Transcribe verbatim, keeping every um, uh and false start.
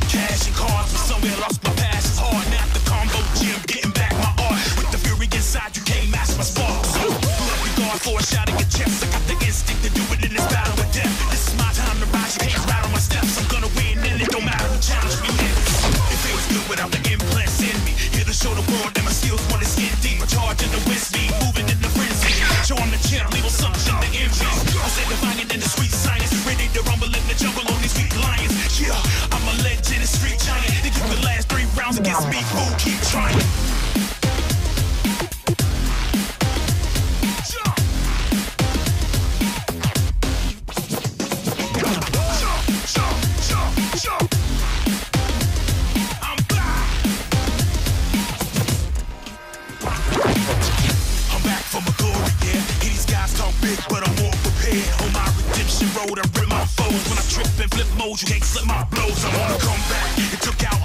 cash and cars, but somewhere lost my passion. Hard now at the combo gym, getting back my art. With the fury inside, you can't match my spark. So, love regard for a shot in your chest. I got the instinct to do it in this battle with death. This is my time to rise, you can't rattle my steps. I'm gonna win, and it don't matter who challenge me next. It feels good without the implants in me. Here to show the world that my skills want to skin deep. Charging the wind speed, moving in the frenzy. Show them the channel, leave assumption to envy. I say divine in the sweet science. Ready to rumble in the jungle on these sweet lions. Yeah, I'm a legend, a street giant. They keep the last three rounds against me. Fool, keep trying. But I'm more prepared on my redemption road. I rip my foes when I trip and flip modes. You can't slip my blows. I'm on a comeback. It took out